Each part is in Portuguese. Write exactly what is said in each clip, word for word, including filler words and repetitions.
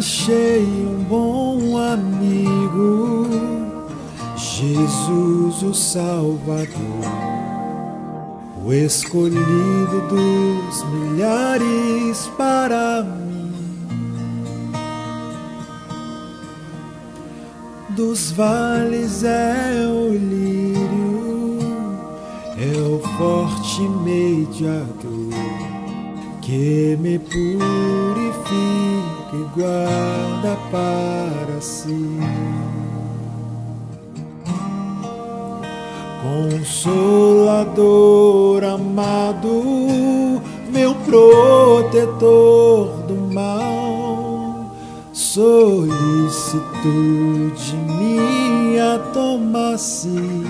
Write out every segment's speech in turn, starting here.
Achei um bom amigo, Jesus o Salvador, o escolhido dos milhares para mim. Dos vales é o lírio, é o forte mediador que me purifica e guarda para si. Consolador amado, meu protetor do mal, solicitude minha toma-se.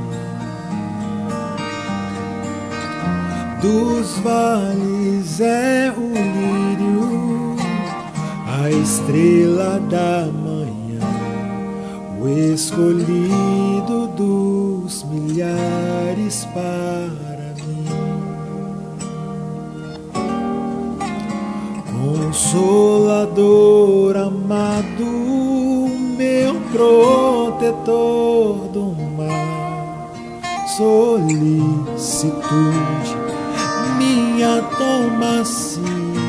Dos vales é o lírio, a estrela da manhã, o escolhido dos milhares para mim. Consolador amado, meu protetor do mar, solicitude minha toma-se.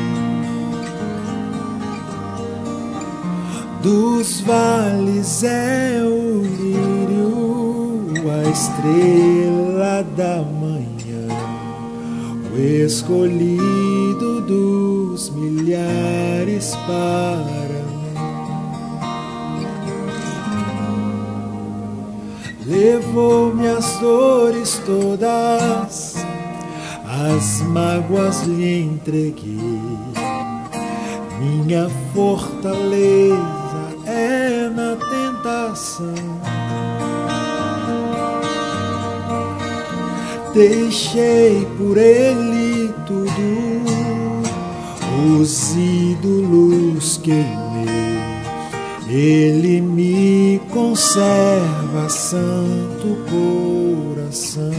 Dos vales é o lírio, a estrela da manhã, o escolhido dos milhares para mim. Levou-me as dores todas, as mágoas lhe entreguei, minha fortaleza é na tentação. Deixei por ele tudo, os ídolos queimei, ele me conserva santo coração.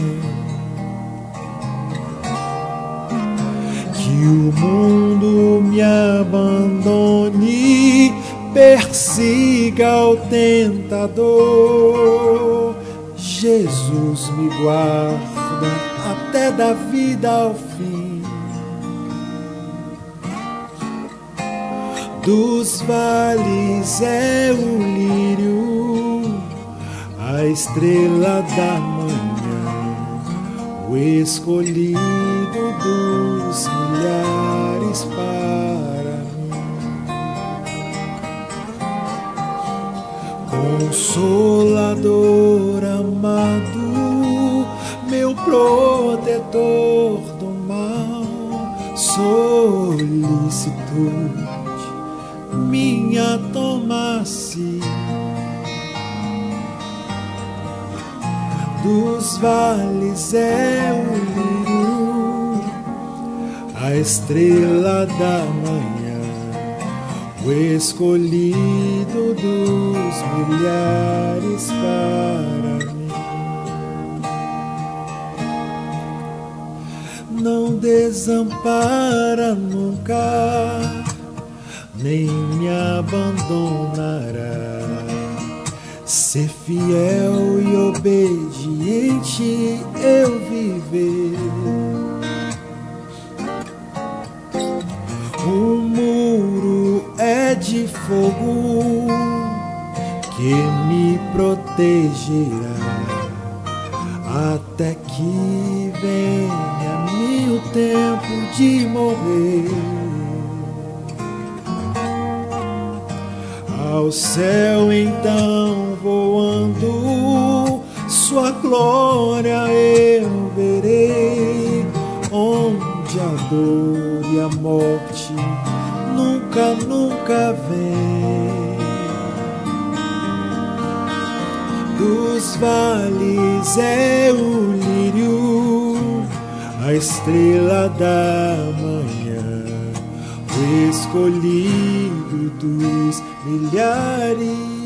Que o mundo me abandone, persiga o tentador, Jesus me guarda até da vida ao fim. Dos vales é o lírio, a estrela da manhã, o escolhido dos milhares para mim. Consolador amado, meu protetor do mal, solicitude minha toma-se. Dos vales é o lírio, a estrela da manhã, o escolhido dos milhares para mim. Não desampara nunca, nem me abandonará. Ser fiel e obediente eu viver. O muro é de fogo que me protegerá até que venha a mim o tempo de morrer. Ao céu então voando, sua glória eu verei, onde a dor e a morte nunca, nunca vem. Dos vales é o lírio, a estrela da manhã, o escolhido dos milhares